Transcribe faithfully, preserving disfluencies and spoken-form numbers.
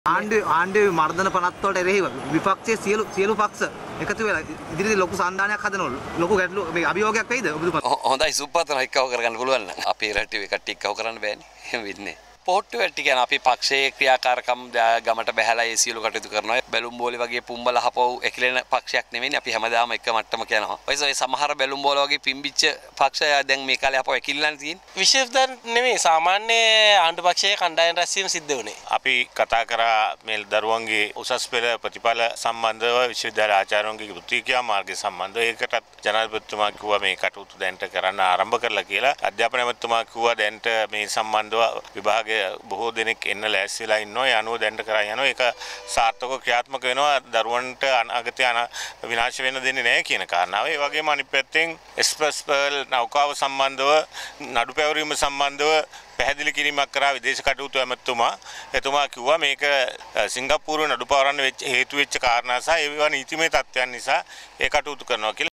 ආණ්ඩු ආණ්ඩුවේ මර්ධන පනත් වලට එරෙහිව විපක්ෂයේ සියලු සියලු පක්ෂ එකතු වෙලා ඉදිරියේ ලොකු සන්දානයක් හදනවලු. ලොකු ගැටලු මේ අභියෝගයක් වෙයිද ඔබතුමා? හොඳයි සුප්පතන එක්කව කරගන්න පුළුවන් නම් අපේ රටේ කට්ටිය එක්කව කරන්න බෑනේ. එහෙම වෙන්නේ. පොට්ටු වැටි කියන අපි පක්ෂයේ ක්‍රියාකාරකම් ගමට බැහැලා ඒ සියලු කටයුතු කරනවා. බැලුම් බෝලි වගේ පුම්බල හපව එකිලෙන පක්ෂයක් නෙමෙයි. අපි හැමදාම එක මට්ටමක යනවා. ඔය සමහර බැලුම් බෝල වගේ පිම්බිච්ච පක්ෂය දැන් මේ කාලේ හපව එකිලලා තියෙන්නේ. විශේෂයෙන් නෙමෙයි සාමාන්‍ය ආණ්ඩු පක්ෂයේ කණ්ඩායම් රැස්වීම සිද්ධ වුණේ. අපි කතා කරා මේ දරුවන්ගේ උසස් පෙළ ප්‍රතිඵල සම්බන්ධව විශ්වවිද්‍යාල ආචාර්යවරුන්ගේ වෘත්තීය මාර්ගය සම්බන්ධව ඒකටත් ජනාධිපතිතුමා කිව්වා මේ කටයුතු දැන්ට කරන්න ආරම්භ කරලා කියලා. අධ්‍යාපන ඇමතිතුමා කිව්වා දැන්ට මේ සම්බන්ධව විභාග බොහෝ දෙනෙක් එන්න ලෑස්ති වෙලා ඉන්නවා. ඒ අනුව දැන්ට කරා යනවා. ඒක සාර්ථකව ක්‍රියාත්මක වෙනවා. දරුවන්ට අනාගතය විනාශ වෙන්න දෙන්නේ නැහැ කියන කාරණාව. ඒ වගේම අනිත් පැත්තෙන් එක්ස්ප්‍රස් පර්ල් නෞකාව සම්බන්ධව නඩු පැවරීම සම්බන්ධව පැහැදිලි කිරීමක් කරා විදේශ කටයුතු ඇමතිතුමා. එතුමා කිව්වා මේක සිංගප්පූරුවේ නඩු පවරන්න වෙච්ච හේතු වෙච්ච කාරණා සහ ඒවා නීතිමය තත්ත්වයන් නිසා ඒ කටයුතු කරනවා කියලා.